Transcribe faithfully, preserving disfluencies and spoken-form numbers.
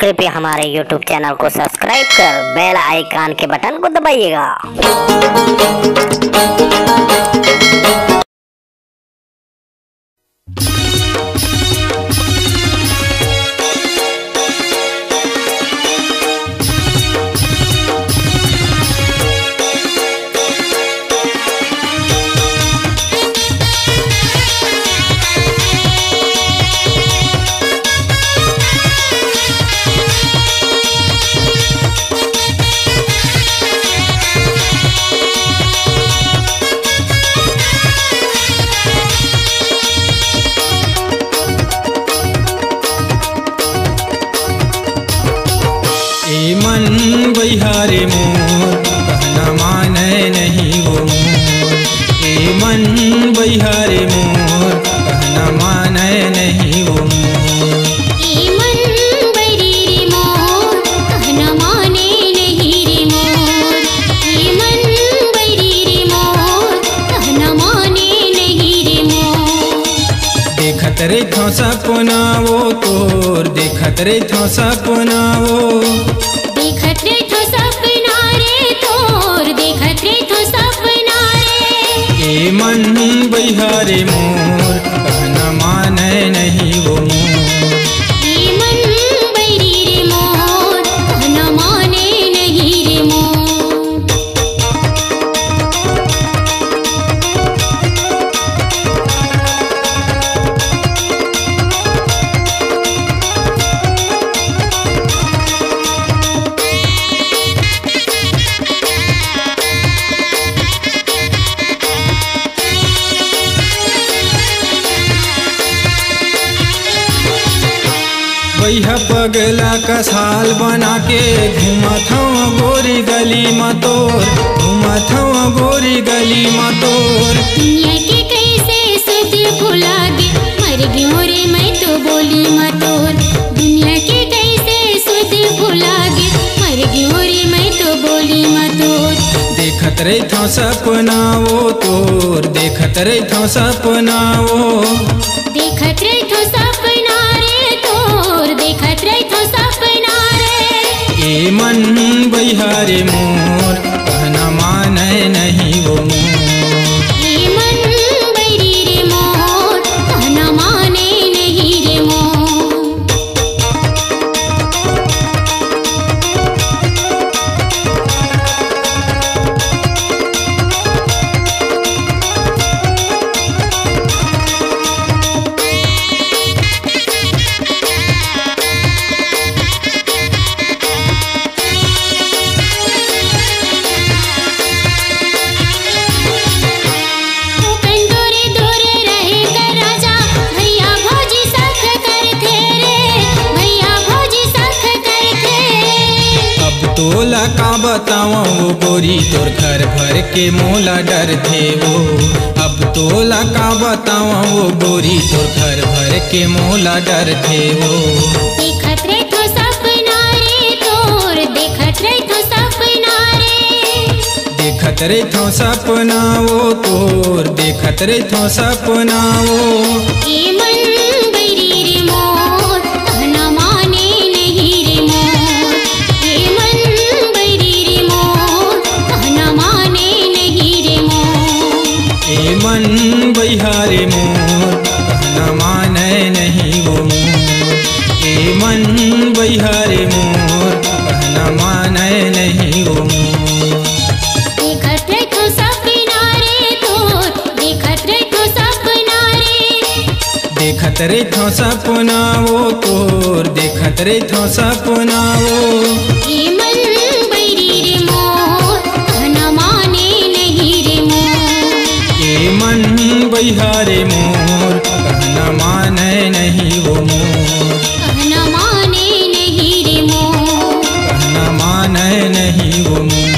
कृपया हमारे YouTube channel को सब्सक्राइब कर बेल आइकन के बटन को दबाइएगा। ए मन बहिहारे मोर कहना माने नहीं वो मोर। ए मन बहिहारे मोर कहना माने नहीं वो मोर। ए मन बहिरे मोर कहना माने नहीं रे मोर। ए मन बहिरे मोर कहना माने नहीं रे मोर। देखत रे थो सपना वो तोर, देखत रे थो सपना वो, देखत रे थो सपना रे तोर, देखत रे थो सपना रे। ए मन बहिहारे मोर कहना माने नहीं वो मोर। ए मन बहिरे मोर कहना माने नहीं रे मोर। वैहा पगला का साल बना के घूमत हूँ गोरी गली में तोर, घूमत हूँ गोरी गली में तोर। दुनिया के कैसे सुध भुला गे मर गयो रे मैं तो बोली मत तोर। दुनिया के कैसे सुध भुला गे मर गयो रे मैं तो बोली मत तोर। देखत रे थो सपना वो तोर, देखत रे थो सपना वो, देखत रे थो सपना रे तोर, देखत रे थो सपना रे। ए मन बहिहारे मोर कहना माने नहीं वो मोर। ए मन बहिरे मोर कहना माने नहीं रे मोर। तोला का बतावा वो गोरी तोर घर भर के मोला डर थे वो। अब तोला का बतावा वो गोरी तोर घर भर के मोला डर थे वो। देखत रे थो सपना रे तोर, देखत रे थो सपना रे। देखत रे थो सपना वो तोर, देखत रे थो सपना वो। ए मन बहिरे मोर कहना माने नहीं रे मोर। ए मन बहिरे मोर कहना माने नहीं रे मोर। ए मन बहिहारे मोर कहना माने नहीं वो मोर। ए मन बहिहारे मोर कहना माने नहीं वो मोर। देखत रे थो सपना रे तोर, देखत रे थो सपना रे। देखत रे थो सपना वो तोर, देखत रे थो सपना वो। ए मन बहिरे मोर कहना माने नहीं रे मोर। ए मन बहिहारे मोर कहना माने नहीं वो मोर। कहना माने नहीं रे मोर। कहना माने नहीं वो मोर।